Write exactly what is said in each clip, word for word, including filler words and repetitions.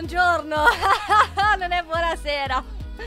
buongiorno. Non è buonasera.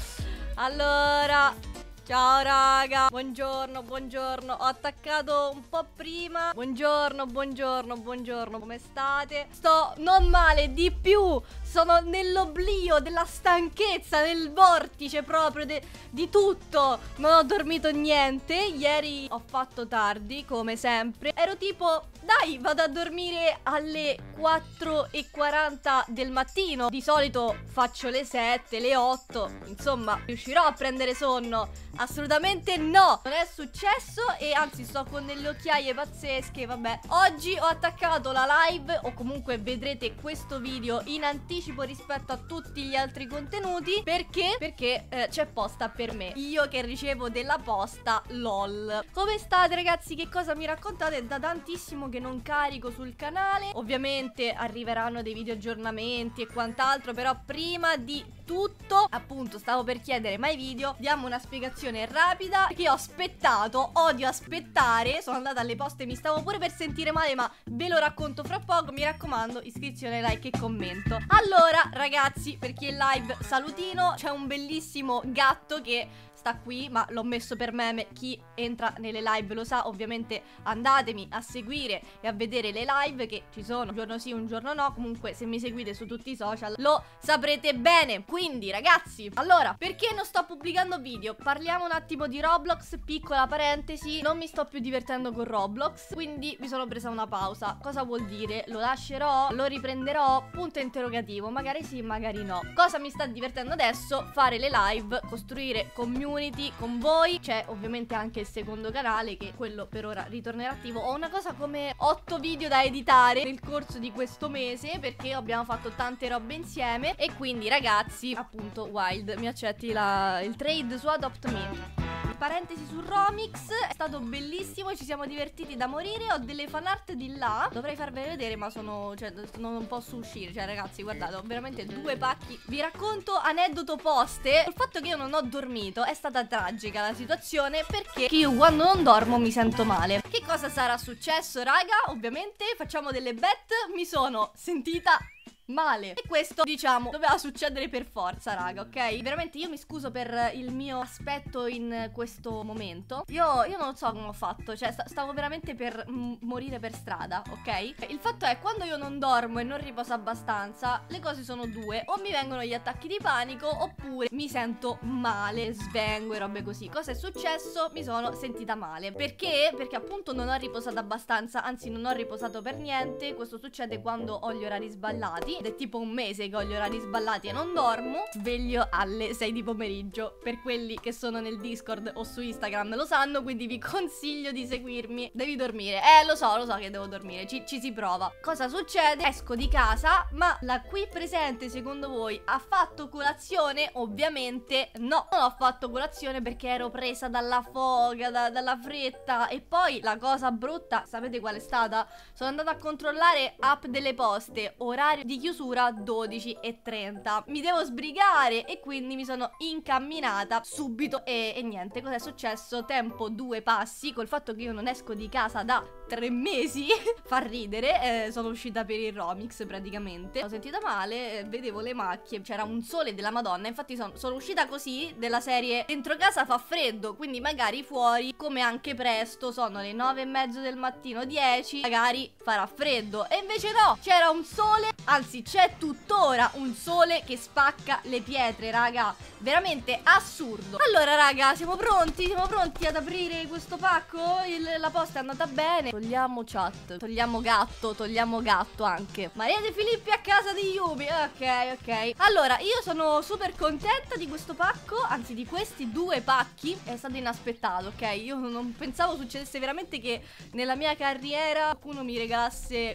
Allora, ciao raga. Buongiorno, buongiorno. Ho attaccato un po' prima. Buongiorno, buongiorno, buongiorno. Come state? Sto non male, di più. Sono nell'oblio della stanchezza, nel vortice proprio de di tutto. Non ho dormito niente. Ieri ho fatto tardi, come sempre. Ero tipo, dai, vado a dormire alle quattro e quaranta del mattino. Di solito faccio le sette, le otto. Insomma, riuscirò a prendere sonno? Assolutamente no. Non è successo e anzi sto con delle occhiaie pazzesche. Vabbè, oggi ho attaccato la live, o comunque vedrete questo video in anticipo rispetto a tutti gli altri contenuti. Perché? Perché eh, c'è posta per me. Io che ricevo della posta, lol. Come state ragazzi? Che cosa mi raccontate? Da tantissimo che non carico sul canale. Ovviamente arriveranno dei video aggiornamenti e quant'altro, però prima di tutto, appunto, stavo per chiedere mai video. Diamo una spiegazione rapida, perché ho aspettato, odio aspettare. Sono andata alle poste, mi stavo pure per sentire male, ma ve lo racconto fra poco. Mi raccomando, iscrizione, like e commento. Allora ragazzi, per chi è live, salutino. C'è un bellissimo gatto che sta qui, ma l'ho messo per meme. Chi entra nelle live lo sa. Ovviamente andatemi a seguire e a vedere le live che ci sono un giorno sì, un giorno no. Comunque se mi seguite su tutti i social lo saprete bene. Quindi ragazzi, allora, perché non sto pubblicando video? Parliamo un attimo di Roblox. Piccola parentesi, non mi sto più divertendo con Roblox, quindi mi sono presa una pausa. Cosa vuol dire? Lo lascerò? Lo riprenderò? Punto interrogativo. Magari sì, magari no. Cosa mi sta divertendo adesso? Fare le live, costruire community con voi. C'è ovviamente anche il secondo canale, che quello per ora ritornerà attivo. Ho una cosa come otto video da editare nel corso di questo mese, perché abbiamo fatto tante robe insieme. E quindi ragazzi, appunto, Wild, mi accetti la, il trade su Adopt Me? Parentesi su Romix, è stato bellissimo, ci siamo divertiti da morire. Ho delle fan art di là, dovrei farvele vedere ma sono, cioè, non posso uscire. Cioè ragazzi, guardate, ho veramente due pacchi. Vi racconto aneddoto poste. Il fatto che io non ho dormito è stata tragica la situazione, perché io quando non dormo mi sento male. Che cosa sarà successo raga? Ovviamente facciamo delle bet. Mi sono sentita male, e questo, diciamo, doveva succedere per forza, raga, ok? Veramente io mi scuso per il mio aspetto in questo momento. Io, io non so come ho fatto. Cioè st stavo veramente per morire per strada, ok? Il fatto è, quando io non dormo e non riposo abbastanza, le cose sono due: o mi vengono gli attacchi di panico, oppure mi sento male, svengo e robe così. Cosa è successo? Mi sono sentita male. Perché? Perché appunto non ho riposato abbastanza. Anzi, non ho riposato per niente. Questo succede quando ho gli orari sballati. Ed è tipo un mese che ho gli orari sballati e non dormo. Sveglio alle sei di pomeriggio. Per quelli che sono nel Discord o su Instagram lo sanno, quindi vi consiglio di seguirmi. Devi dormire. Eh, lo so, lo so che devo dormire. Ci, ci si prova. Cosa succede? Esco di casa, ma la qui presente, secondo voi, ha fatto colazione? Ovviamente no. Non ho fatto colazione perché ero presa dalla foga, da, dalla fretta. E poi la cosa brutta, sapete qual è stata? Sono andata a controllare app delle poste, orario di chiusura chiusura dodici e trenta. Mi devo sbrigare e quindi mi sono incamminata subito e, e niente, cos'è successo? Tempo due passi. Col fatto che io non esco di casa da tre mesi fa ridere. eh, Sono uscita per il Romix praticamente. Ho sentita male, eh, vedevo le macchie, c'era un sole della Madonna. Infatti sono, sono uscita così, della serie dentro casa fa freddo, quindi magari fuori, come anche presto, sono le nove e mezzo del mattino, dieci, magari farà freddo. E invece no, c'era un sole. Anzi, c'è tuttora un sole che spacca le pietre, raga. Veramente assurdo. Allora raga, siamo pronti? Siamo pronti ad aprire questo pacco? Il, la posta è andata bene. Togliamo chat, togliamo gatto, togliamo gatto anche. Maria De Filippi a casa di Yubi. Ok, ok. Allora, io sono super contenta di questo pacco, anzi di questi due pacchi. È stato inaspettato, ok? Io non pensavo succedesse veramente che nella mia carriera qualcuno mi regalasse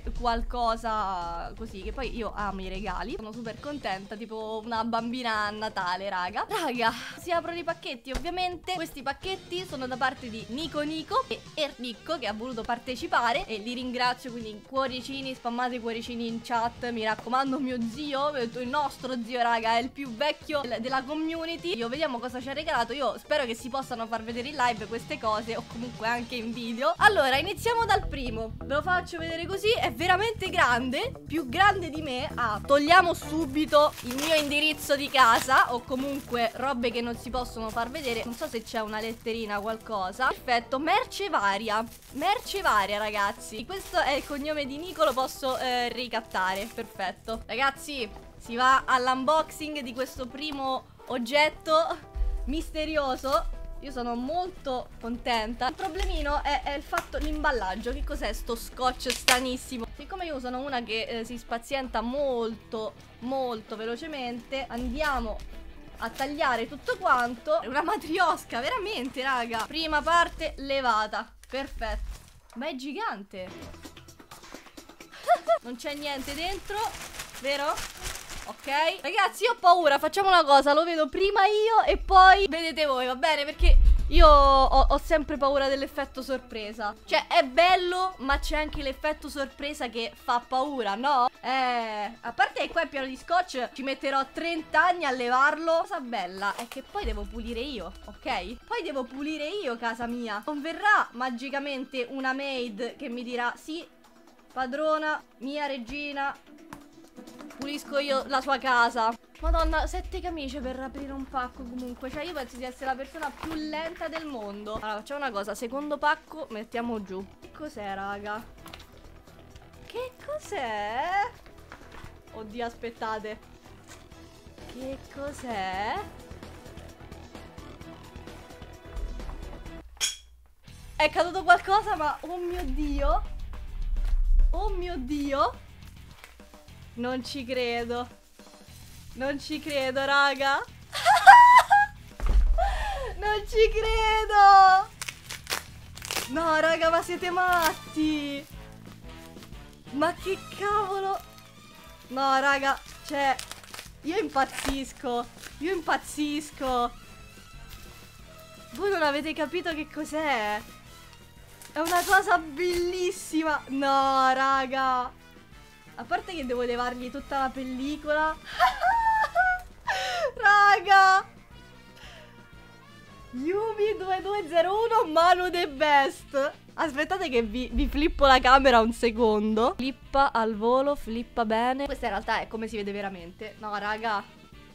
qualcosa così, che poi io amo i regali. Sono super contenta, tipo una bambina a Natale, raga. Raga, si aprono i pacchetti, ovviamente. Questi pacchetti sono da parte di Nico Nico e Ernicco, che ha voluto partecipare partecipare e li ringrazio, quindi cuoricini, spammate cuoricini in chat. Mi raccomando, mio zio, il nostro zio raga, è il più vecchio della community. Io vediamo cosa ci ha regalato. Io spero che si possano far vedere in live queste cose, o comunque anche in video. Allora iniziamo dal primo, ve lo faccio vedere così. È veramente grande, più grande di me. Ah, togliamo subito il mio indirizzo di casa, o comunque robe che non si possono far vedere. Non so se c'è una letterina, qualcosa. Perfetto, merce varia. Merce varia ragazzi. Questo è il cognome di Nico, lo posso eh, ricattare. Perfetto. Ragazzi, si va all'unboxing di questo primo oggetto misterioso. Io sono molto contenta. Il problemino è, è il fatto, l'imballaggio. Che cos'è sto scotch stranissimo? Siccome io sono una che eh, si spazienta molto, molto velocemente, andiamo a tagliare tutto quanto. È una matriosca, veramente, raga. Prima parte levata. Perfetto. Ma è gigante. Non c'è niente dentro, vero? Ok, ragazzi, io ho paura. Facciamo una cosa, lo vedo prima io e poi vedete voi, va bene? Perché io ho, ho sempre paura dell'effetto sorpresa. Cioè, è bello, ma c'è anche l'effetto sorpresa che fa paura, no? Eh, a parte che qua è pieno di scotch, ci metterò trenta anni a levarlo. La cosa bella è che poi devo pulire io, ok? Poi devo pulire io casa mia. Non verrà magicamente una maid che mi dirà: sì, padrona, mia regina, pulisco io la sua casa. Madonna, sette camicie per aprire un pacco comunque. Cioè io penso di essere la persona più lenta del mondo. Allora facciamo una cosa, secondo pacco mettiamo giù. Che cos'è raga? Che cos'è? Oddio, aspettate. Che cos'è? È caduto qualcosa, ma oh mio Dio. Oh mio Dio. Non ci credo. Non ci credo, raga. Non ci credo. No, raga, ma siete matti. Ma che cavolo. No, raga, cioè, io impazzisco. Io impazzisco. Voi non avete capito che cos'è? È una cosa bellissima. No, raga. A parte che devo levargli tutta la pellicola. Raga, Yumi due due zero uno Manu the best. Aspettate che vi, vi flippo la camera un secondo. Flippa al volo, flippa bene. Questa in realtà è come si vede veramente. No, raga.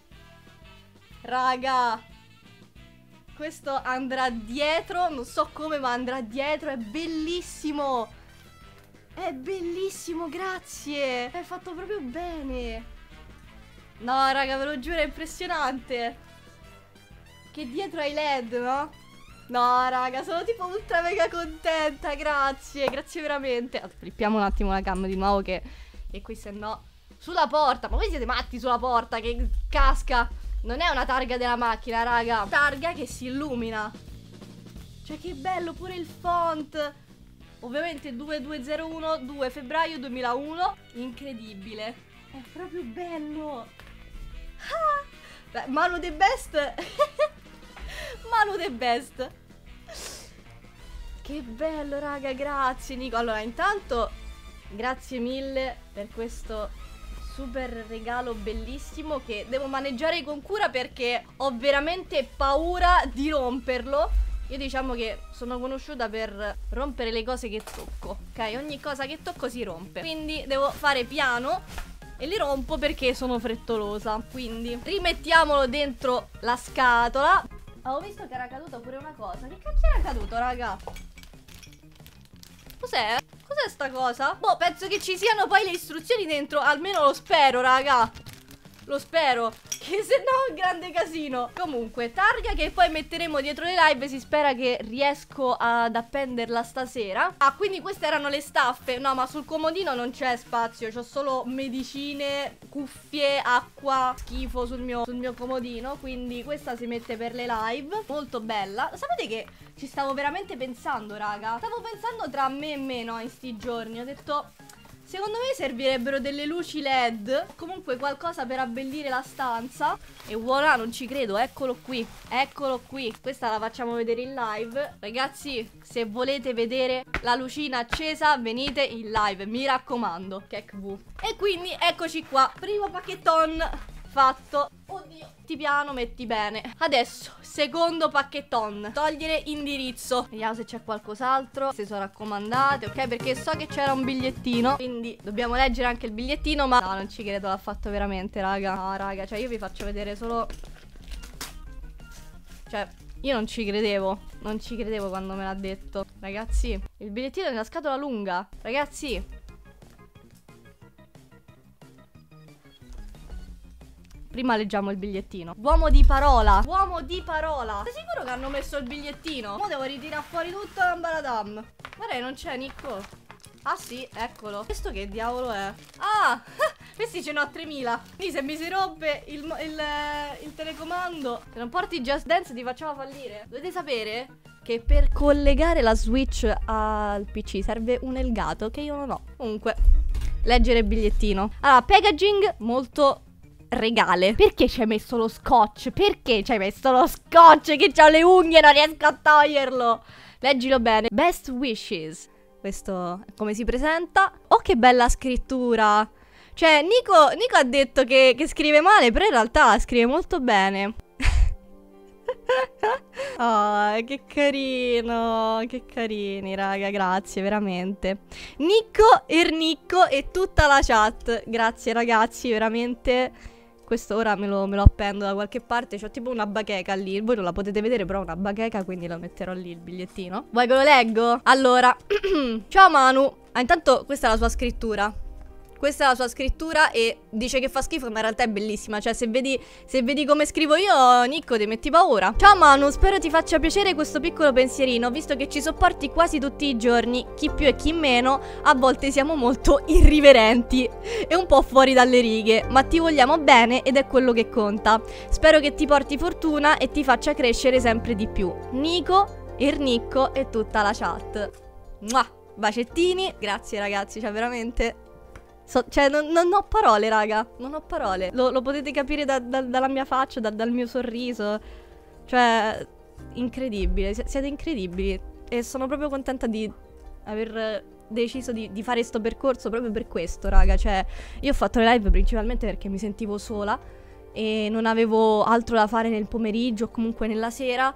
Raga, questo andrà dietro. Non so come, ma andrà dietro. È bellissimo. È bellissimo, grazie. È fatto proprio bene. No, raga, ve lo giuro, è impressionante. Che dietro hai led, no? No, raga, sono tipo ultra mega contenta. Grazie, grazie veramente. Flippiamo un attimo la cam di nuovo che, che qui se no. Sulla porta, ma voi siete matti sulla porta che casca. Non è una targa della macchina, raga. Targa che si illumina. Cioè che bello, pure il font. Ovviamente due due zero uno, due febbraio duemilauno. Incredibile. È proprio bello. Ah! Beh, Manu the best. Manu the best. Che bello, raga, grazie Nico. Allora, intanto grazie mille per questo super regalo bellissimo che devo maneggiare con cura perché ho veramente paura di romperlo. Io diciamo che sono conosciuta per rompere le cose che tocco, ok? Ogni cosa che tocco si rompe. Quindi devo fare piano e li rompo perché sono frettolosa. Quindi rimettiamolo dentro la scatola. Avevo visto che era caduta pure una cosa. Che cazzo era caduto, raga? Cos'è? Cos'è sta cosa? Boh, penso che ci siano poi le istruzioni dentro. Almeno lo spero, raga. Lo spero, che se no è un grande casino. Comunque, targa che poi metteremo dietro le live. Si spera che riesco ad appenderla stasera. Ah, quindi queste erano le staffe. No, ma sul comodino non c'è spazio. C'ho solo medicine, cuffie, acqua. Schifo sul mio, sul mio comodino. Quindi questa si mette per le live. Molto bella. Sapete che ci stavo veramente pensando, raga? Stavo pensando tra me e me, no, in sti giorni. Ho detto... Secondo me servirebbero delle luci L E D, comunque qualcosa per abbellire la stanza. E voilà, non ci credo, eccolo qui, eccolo qui. Questa la facciamo vedere in live. Ragazzi, se volete vedere la lucina accesa, venite in live, mi raccomando. K E C V. E quindi eccoci qua, primo pacchetton fatto. Oddio, metti piano, metti bene. Adesso, secondo pacchetton. Togliere indirizzo. Vediamo se c'è qualcos'altro. Se sono raccomandate, ok? Perché so che c'era un bigliettino, quindi dobbiamo leggere anche il bigliettino. Ma no, non ci credo, l'ha fatto veramente, raga. No, raga, cioè io vi faccio vedere solo... Cioè, io non ci credevo. Non ci credevo quando me l'ha detto. Ragazzi, il bigliettino è nella scatola lunga. Ragazzi, prima leggiamo il bigliettino. Uomo di parola. Uomo di parola. Sei sicuro che hanno messo il bigliettino? Mo devo ritirare fuori tutto l'ambaradam. Guarda, non c'è, Nico. Ah sì, eccolo. Questo che diavolo è? Ah, questi ce n'ho tremila. Quindi se mi si rompe il, il, il telecomando, se non porti Just Dance ti facciamo fallire. Dovete sapere che per collegare la Switch al P C serve un Elgato che io non ho. Comunque, leggere il bigliettino. Allora, packaging molto... regale. Perché ci hai messo lo scotch? Perché ci hai messo lo scotch? Che c'ho le unghie e non riesco a toglierlo. Leggilo bene. Best wishes. Questo è come si presenta. Oh, che bella scrittura. Cioè, Nico, Nico ha detto che, che scrive male, però in realtà scrive molto bene. Oh, che carino. Che carini, raga, grazie, veramente. Nico, Ernicco e tutta la chat. Grazie, ragazzi, veramente. Questo ora me lo, me lo appendo da qualche parte. C'ho tipo una bacheca lì. Voi non la potete vedere, però ho una bacheca, quindi lo metterò lì il bigliettino. Vuoi che lo leggo? Allora, ciao Manu. Ah, intanto questa è la sua scrittura. Questa è la sua scrittura e dice che fa schifo, ma in realtà è bellissima. Cioè, se vedi, se vedi come scrivo io, Nico, ti metti paura. Ciao Manu, spero ti faccia piacere questo piccolo pensierino, visto che ci sopporti quasi tutti i giorni, chi più e chi meno. A volte siamo molto irriverenti e un po' fuori dalle righe, ma ti vogliamo bene ed è quello che conta. Spero che ti porti fortuna e ti faccia crescere sempre di più. Nico, Ernicco e tutta la chat. Mua, bacettini. Grazie ragazzi, cioè veramente... So, cioè, non, non ho parole, raga. Non ho parole. Lo, lo potete capire da, da, dalla mia faccia, da, dal mio sorriso. Cioè, incredibile. S siete incredibili. E sono proprio contenta di aver deciso di, di fare sto percorso proprio per questo, raga. Cioè, io ho fatto le live principalmente perché mi sentivo sola e non avevo altro da fare nel pomeriggio o comunque nella sera.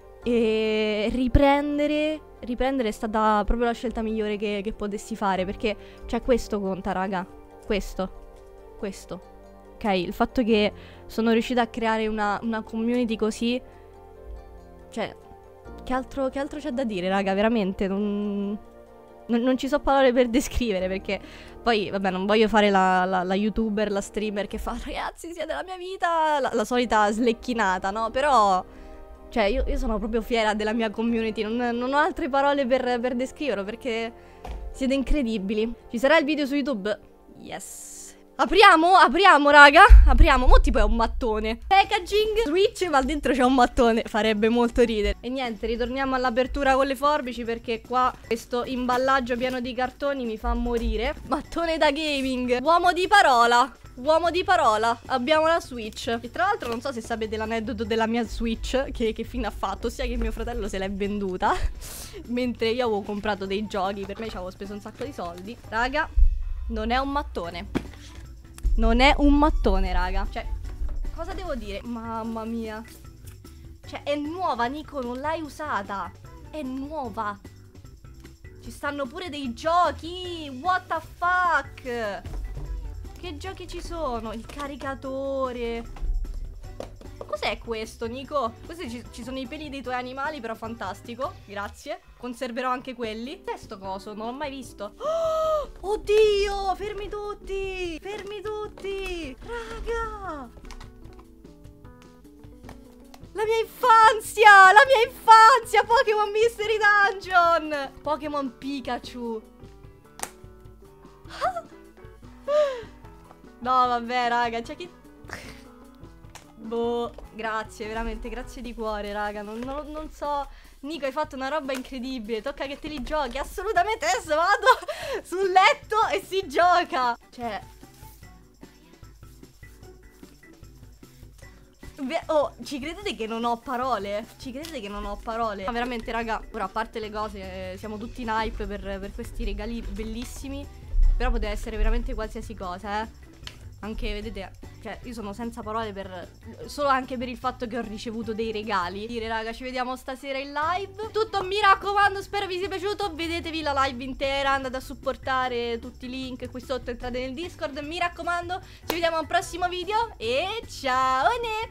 E riprendere Riprendere è stata proprio la scelta migliore che, che potessi fare. Perché, cioè, questo conta, raga. Questo Questo ok, il fatto che sono riuscita a creare una, una community così. Cioè, che altro che altro c'è da dire, raga, veramente non, non, non ci so parole per descrivere. Perché poi, vabbè, non voglio fare la, la, la youtuber, la streamer che fa ragazzi, siete la mia vita, la, la solita slecchinata, no? Però... cioè, io, io sono proprio fiera della mia community. Non, non ho altre parole per, per descriverlo, perché siete incredibili. Ci sarà il video su YouTube? Yes. Apriamo, apriamo, raga. Apriamo, mo tipo è un mattone. Packaging, Switch, ma dentro c'è un mattone. Farebbe molto ridere. E niente, ritorniamo all'apertura con le forbici, perché qua questo imballaggio pieno di cartoni mi fa morire. Mattone da gaming. Uomo di parola. Uomo di parola, abbiamo la Switch. E tra l'altro non so se sapete l'aneddoto della mia Switch, che, che fine ha fatto, ossia che mio fratello se l'è venduta mentre io avevo comprato dei giochi. Per me ci avevo speso un sacco di soldi. Raga, non è un mattone. Non è un mattone, raga. Cioè, cosa devo dire? Mamma mia. Cioè, è nuova, Nico, non l'hai usata. È nuova. Ci stanno pure dei giochi. What the fuck? Che giochi ci sono? Il caricatore. Cos'è questo, Nico? Questi ci, ci sono i peli dei tuoi animali, però fantastico. Grazie. Conserverò anche quelli. Che è sto coso? Non l'ho mai visto. Oh, oddio! Fermi tutti! Fermi tutti! Raga! La mia infanzia! La mia infanzia! Pokémon Mystery Dungeon! Pokémon Pikachu. No, vabbè, raga, c'è chi... Boh, grazie, veramente, grazie di cuore, raga. Non, non, non so. Nico, hai fatto una roba incredibile. Tocca che te li giochi. Assolutamente, adesso vado sul letto e si gioca. Cioè... Oh, ci credete che non ho parole? Ci credete che non ho parole? Ma veramente, raga, ora a parte le cose, siamo tutti in hype per, per questi regali bellissimi. Però poteva essere veramente qualsiasi cosa, eh. Anche, vedete, cioè, io sono senza parole per... Solo anche per il fatto che ho ricevuto dei regali. Dire, raga, ci vediamo stasera in live. Tutto, mi raccomando, spero vi sia piaciuto. Vedetevi la live intera, andate a supportare tutti i link qui sotto, entrate nel Discord. Mi raccomando, ci vediamo al prossimo video e ciao!